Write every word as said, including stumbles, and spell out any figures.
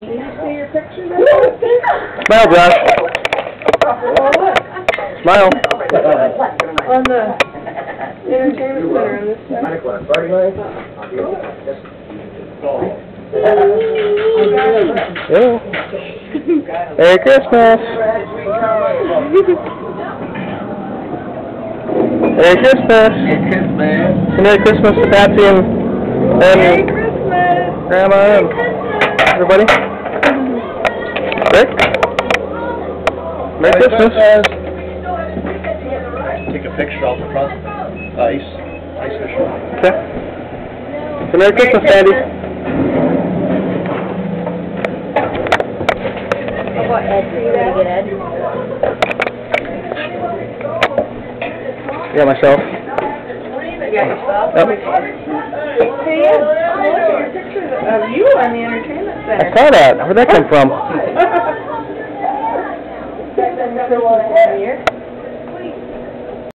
Did you see your picture there? Smile, Josh. Smile. On the entertainment center on this side. Yeah. Merry Christmas. Merry Christmas. Merry Christmas to Patsy and, and Merry Christmas. Grandma and everybody. Rick? Merry Christmas. Take a picture off the front. Ice. Ice fishing. Okay. So Merry Christmas, Sandy. How about Ed? Are you gonna get Ed? I got myself. You got yourself? Yep. Hey Ed, look at your pictures of you on the entertainment I center. saw that. Where'd that come from? Christmas every year.